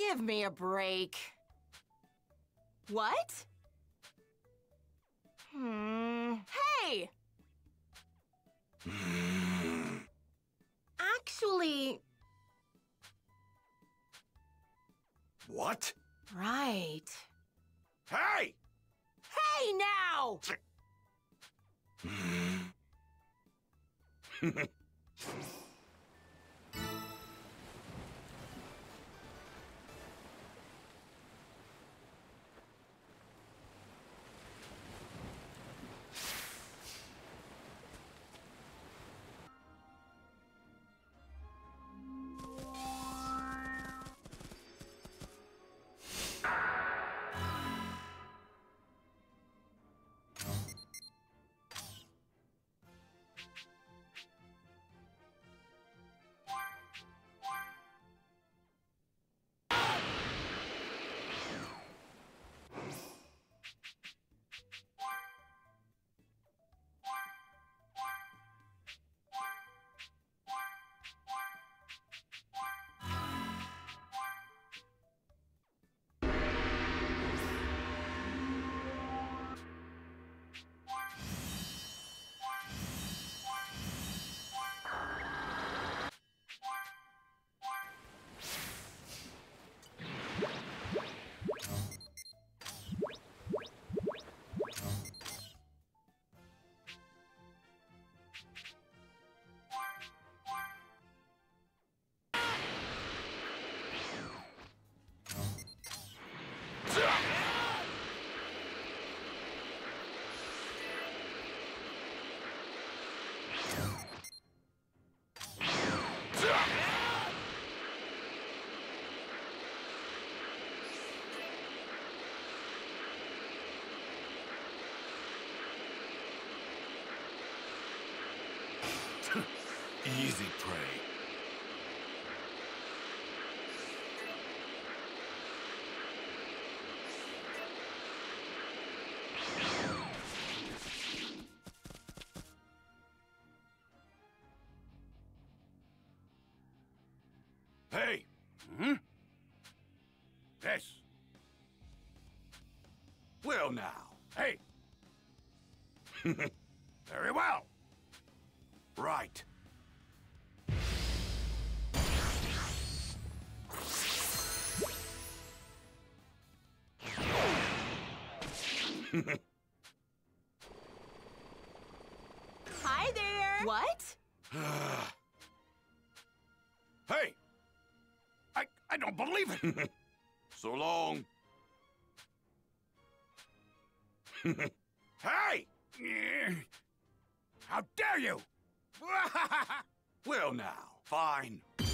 Give me a break. What? Hey! Actually... What? Right. Hey! Hey now! Easy prey. Hey! Yes. Well now. Hey! Very well. Right. Hi there! What? Hey! I don't believe it! So long. Hey! How dare you! Well now, fine.